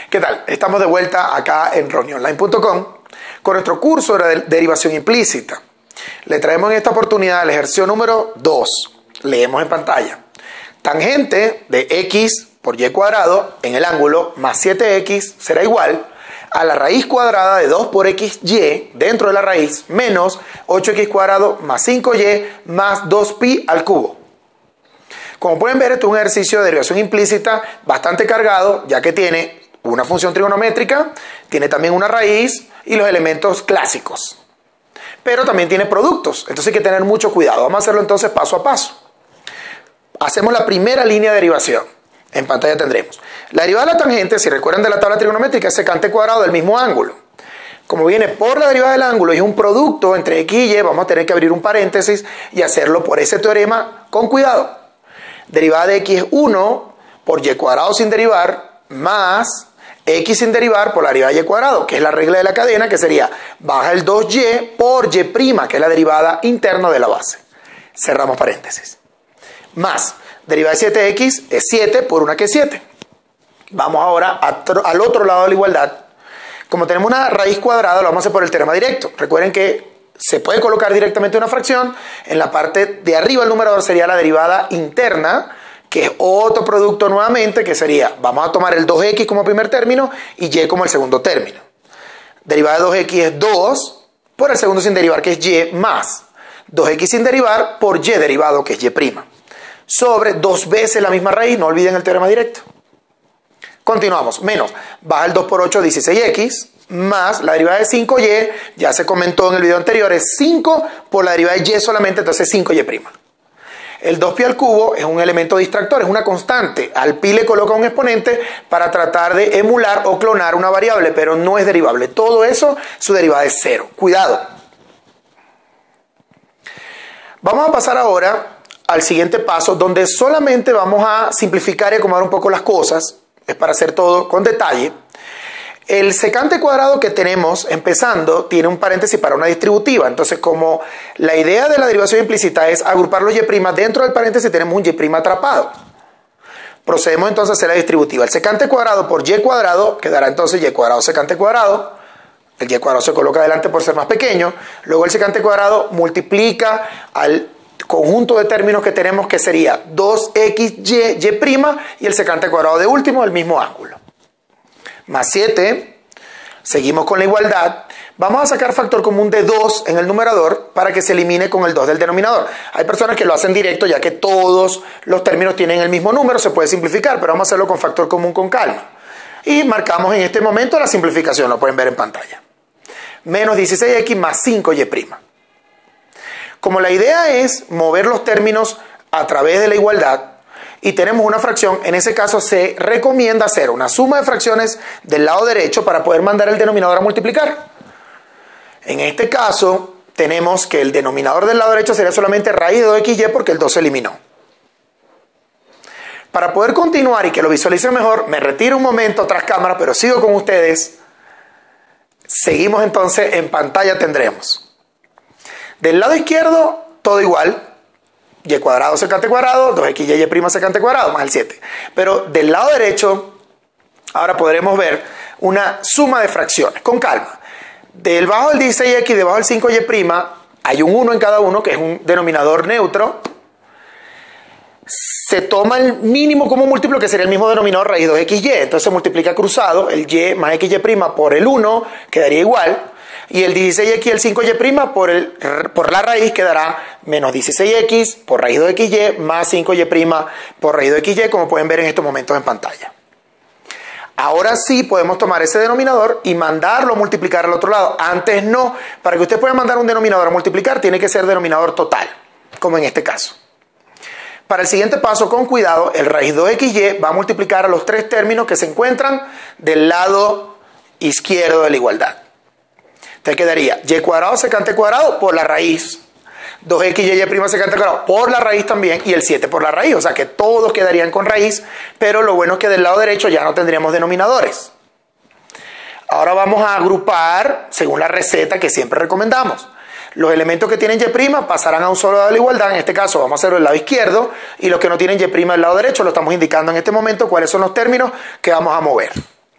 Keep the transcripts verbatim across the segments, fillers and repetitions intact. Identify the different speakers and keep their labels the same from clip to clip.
Speaker 1: ¿Qué tal? Estamos de vuelta acá en ronnie online punto com con nuestro curso de derivación implícita. Le traemos en esta oportunidad el ejercicio número dos. Leemos en pantalla. Tangente de x por y cuadrado en el ángulo más siete x será igual a la raíz cuadrada de dos por xy dentro de la raíz menos ocho x cuadrado más cinco y más dos pi al cubo. Como pueden ver, esto es un ejercicio de derivación implícita bastante cargado, ya que tiene una función trigonométrica, tiene también una raíz y los elementos clásicos. Pero también tiene productos, entonces hay que tener mucho cuidado. Vamos a hacerlo entonces paso a paso. Hacemos la primera línea de derivación. En pantalla tendremos la derivada de la tangente, si recuerdan de la tabla trigonométrica, es secante cuadrado del mismo ángulo. Como viene por la derivada del ángulo y es un producto entre x y y, vamos a tener que abrir un paréntesis y hacerlo por ese teorema con cuidado. Derivada de x es uno por y cuadrado sin derivar más x sin derivar por la derivada de y cuadrado, que es la regla de la cadena, que sería baja el dos y por y', que es la derivada interna de la base. Cerramos paréntesis. Más derivada de siete x es siete por una que es siete. Vamos ahora a, al otro lado de la igualdad. Como tenemos una raíz cuadrada, lo vamos a hacer por el teorema directo. Recuerden que se puede colocar directamente una fracción. En la parte de arriba el numerador sería la derivada interna, que es otro producto nuevamente, que sería, vamos a tomar el dos x como primer término y y como el segundo término. Derivada de dos x es dos por el segundo sin derivar, que es y, más dos x sin derivar por y derivado, que es y', sobre dos veces la misma raíz, no olviden el teorema directo. Continuamos, menos, baja el dos por ocho, dieciséis x, más la derivada de cinco y, ya se comentó en el video anterior, es cinco por la derivada de y solamente, entonces cinco y'. El dos pi al cubo es un elemento distractor, es una constante. Al pi le coloca un exponente para tratar de emular o clonar una variable, pero no es derivable. Todo eso, su derivada es cero. Cuidado. Vamos a pasar ahora al siguiente paso, donde solamente vamos a simplificar y acomodar un poco las cosas. Es para hacer todo con detalle. El secante cuadrado que tenemos empezando tiene un paréntesis para una distributiva. Entonces, como la idea de la derivación implícita es agrupar los y', dentro del paréntesis tenemos un y' atrapado. Procedemos entonces a hacer la distributiva. El secante cuadrado por y cuadrado quedará entonces y cuadrado secante cuadrado. El y cuadrado se coloca adelante por ser más pequeño. Luego el secante cuadrado multiplica al conjunto de términos que tenemos, que sería dos x y, y' y el secante cuadrado de último del mismo ángulo. Más siete, seguimos con la igualdad, vamos a sacar factor común de dos en el numerador para que se elimine con el dos del denominador. Hay personas que lo hacen directo, ya que todos los términos tienen el mismo número, se puede simplificar, pero vamos a hacerlo con factor común con calma. Y marcamos en este momento la simplificación, lo pueden ver en pantalla. Menos dieciséis x más cinco y'. Como la idea es mover los términos a través de la igualdad, y tenemos una fracción, en ese caso se recomienda hacer una suma de fracciones del lado derecho para poder mandar el denominador a multiplicar. En este caso tenemos que el denominador del lado derecho sería solamente raíz de dos x y porque el dos se eliminó. Para poder continuar y que lo visualicen mejor, me retiro un momento tras cámara, pero sigo con ustedes. Seguimos entonces, en pantalla tendremos del lado izquierdo todo igual, y cuadrado secante cuadrado, dos x y y' secante cuadrado, más el siete. Pero del lado derecho, ahora podremos ver una suma de fracciones, con calma. Del bajo del dieciséis x, debajo del cinco y', hay un uno en cada uno, que es un denominador neutro. Se toma el mínimo como múltiplo, que sería el mismo denominador raíz dos x y. Entonces se multiplica cruzado, el y más x y' por el uno, quedaría igual. Y el dieciséis x y el cinco y' por, el, por la raíz quedará menos dieciséis x por raíz dos x y más cinco y' por raíz dos x y, como pueden ver en estos momentos en pantalla. Ahora sí podemos tomar ese denominador y mandarlo a multiplicar al otro lado. Antes no. Para que usted pueda mandar un denominador a multiplicar, tiene que ser denominador total, como en este caso. Para el siguiente paso, con cuidado, el raíz dos x y va a multiplicar a los tres términos que se encuentran del lado izquierdo de la igualdad. Entonces quedaría y cuadrado secante cuadrado por la raíz, dos x y y' secante cuadrado por la raíz también, y el siete por la raíz, o sea que todos quedarían con raíz, pero lo bueno es que del lado derecho ya no tendríamos denominadores. Ahora vamos a agrupar según la receta que siempre recomendamos. Los elementos que tienen y' pasarán a un solo lado de la igualdad, en este caso vamos a hacerlo del lado izquierdo, y los que no tienen y' del lado derecho, lo estamos indicando en este momento cuáles son los términos que vamos a mover.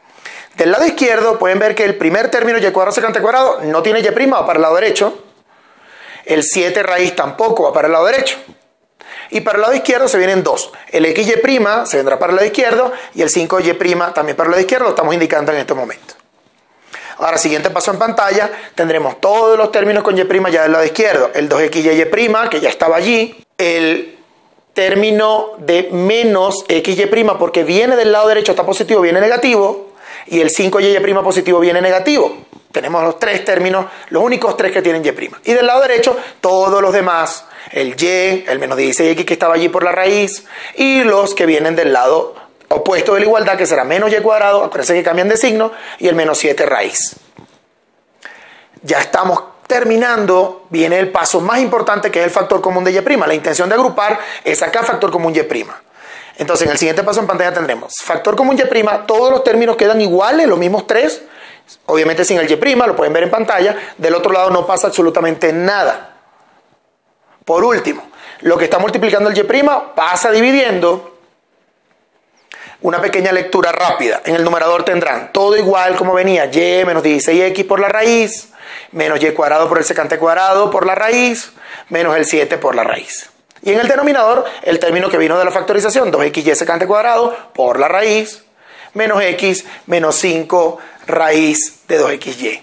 Speaker 1: Del lado izquierdo pueden ver que el primer término y cuadrado secante cuadrado no tiene y' va para el lado derecho. El siete raíz tampoco va para el lado derecho. Y para el lado izquierdo se vienen dos. El xy' se vendrá para el lado izquierdo y el cinco y' también para el lado izquierdo, lo estamos indicando en este momento. Ahora, siguiente paso en pantalla, tendremos todos los términos con y' ya del lado izquierdo. El dos xy y', que ya estaba allí. El término de menos xy', porque viene del lado derecho, está positivo, viene negativo. Y el cinco y' positivo viene negativo. Tenemos los tres términos, los únicos tres que tienen y'. Y del lado derecho, todos los demás. El y, el menos dieciséis x que estaba allí por la raíz. Y los que vienen del lado opuesto de la igualdad, que será menos y cuadrado, acuérdense que cambian de signo, y el menos siete raíz. Ya estamos terminando, viene el paso más importante, que es el factor común de y'. La intención de agrupar es sacar factor común y'. Entonces, en el siguiente paso en pantalla tendremos factor común y', todos los términos quedan iguales, los mismos tres, obviamente sin el y', lo pueden ver en pantalla. Del otro lado no pasa absolutamente nada. Por último, lo que está multiplicando el y' pasa dividiendo. Una pequeña lectura rápida. En el numerador tendrán todo igual como venía, y menos dieciséis x por la raíz, menos y cuadrado por el secante cuadrado por la raíz, menos el siete por la raíz. Y en el denominador, el término que vino de la factorización, dos xy secante cuadrado por la raíz, menos x menos cinco raíz de dos xy.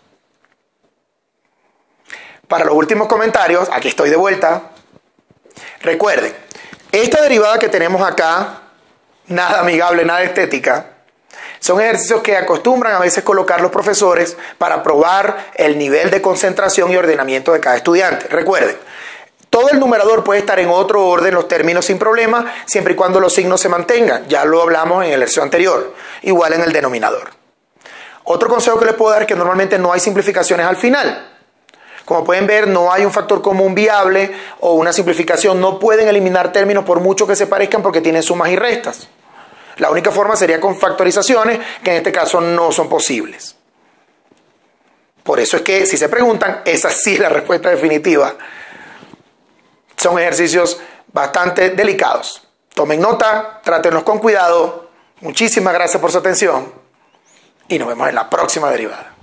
Speaker 1: Para los últimos comentarios, aquí estoy de vuelta. Recuerden, esta derivada que tenemos acá, nada amigable, nada estética, son ejercicios que acostumbran a veces colocar los profesores para probar el nivel de concentración y ordenamiento de cada estudiante. Recuerden, todo el numerador puede estar en otro orden, los términos sin problema, siempre y cuando los signos se mantengan. Ya lo hablamos en el ejercicio anterior. Igual en el denominador. Otro consejo que les puedo dar es que normalmente no hay simplificaciones al final. Como pueden ver, no hay un factor común viable o una simplificación. No pueden eliminar términos por mucho que se parezcan porque tienen sumas y restas. La única forma sería con factorizaciones, que en este caso no son posibles. Por eso es que, si se preguntan, esa sí es la respuesta definitiva. Son ejercicios bastante delicados. Tomen nota, trátenlos con cuidado. Muchísimas gracias por su atención y nos vemos en la próxima derivada.